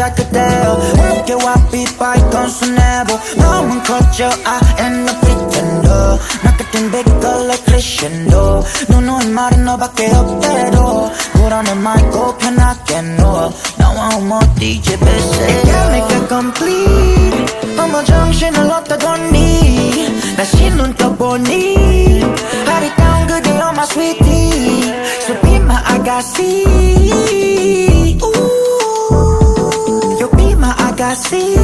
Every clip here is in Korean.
앉아 그대여 어깨와 빗바이건 수뇌보 너무 커져 I am no pretender 나 같은 big girl like crescendo 누누이 말은 너밖에 없대로 불안해 말고 편하게 누워 나와 어머 DJ 베세 make it complete 어머 정신을 어디다 뒀니 다시 눈 떠보니 아리따운 그대여 my sweetie So be my 아가씨 You be my 아가씨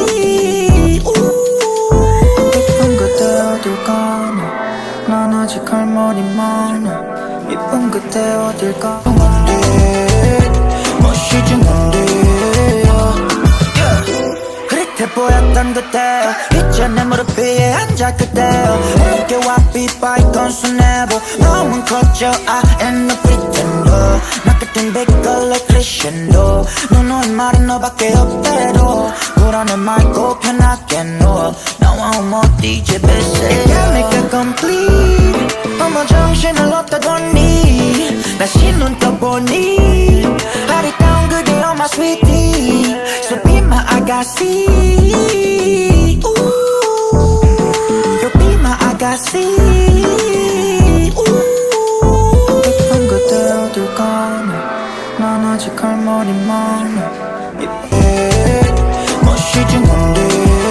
예쁜 그대 어딜 가나 난 아직 할 말이 많아 예쁜 그대 어딜 가는데 멋이지 뭔데 흐릿해 보였던 그때 이제 내 무릎 위에 앉아 그대여 어깨와 빗바이건 수뇌보 너무 커져 I am no pretender 나 같은 big girl like crescendo 누누이 말은 너밖에 없대로 불안해 말고 편하게 누워 나와 어머 DJ 베세 make it complete 어머 정신을 어디다 뒀니 다시 눈 떠보니 아리따운 그대여 my sweetie So be my 아가씨 You be my 아가씨 예쁜 그대 어딜 가나 난 아직 할 말이 많아 멋이지 뭔데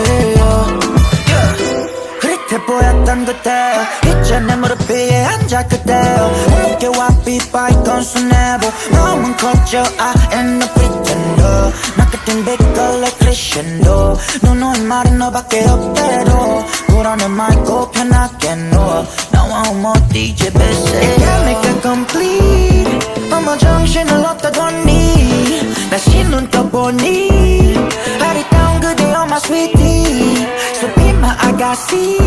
흐릿해 보였던 그때 이제 내 무릎 위에 앉아 그대여 어깨와 빗바이건 수뇌보 너무 커져 I am no pretender 나 같은 big girl like crescendo 누누이 말은 너밖에 없대로 불안해 말고 편하게 누워 나와 어머 DJ 베세 make it complete 어머 정신을 어디다 뒀니 다시 눈 떠보니 아리따운 그대여 my sweetie So be my 아가씨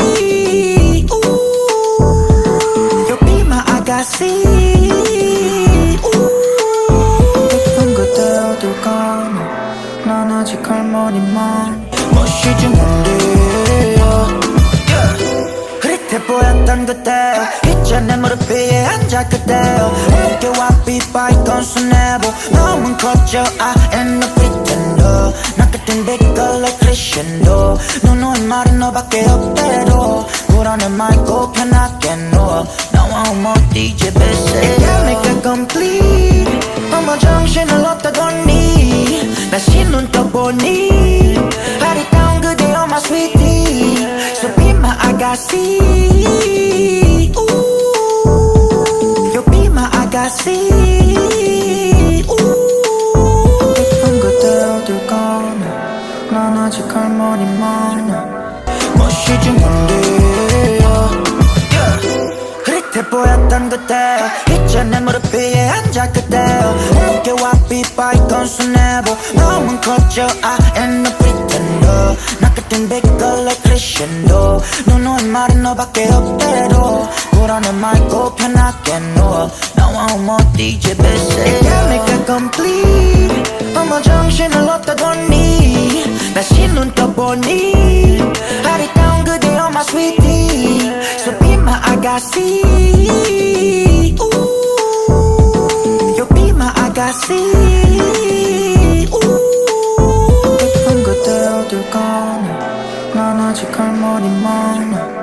You be my 아가씨 예쁜 그대 어딜 가나 난 아직 할 말이 많아 멋이지 뭔데 흐릿해 보였던 그때 이제 내 무릎 위에 앉아 그대여 어깨와 빗바이건 수뇌보 너무 커져 I am no pretender 나 같은 big girl like crescendo 누누이 말은 너밖에 없대로 불안해 말고 편하게 누워 나와 어머 DJ 베세 make it complete 어머 정신을 어디다 뒀니 다시 눈 떠보니 아리따운 그대여 my sweetie So be my 아가씨 You be my 아가씨 예쁜 그대 어딜 가나 난 아직 할 말이 많아 멋이지 뭔데 흐릿해 보였던 그때 이제 내 무릎 위에 앉아 그대여 어깨와 빗바이건 수뇌보 너무 커져 I am no pretender 나 같은 big girl like crescendo 누누이 말은 너밖에 없대로 불안해 말고 편하게 누워 나와 어머 DJ 베세 make it complete 어머 정신을 어디다 뒀니 다시 눈 떠보니 아리따운 그대여 my sweetie So be my 아가씨 You be my 아가씨 예쁜 그대 어딜 가나 난 아직 할 말이 많아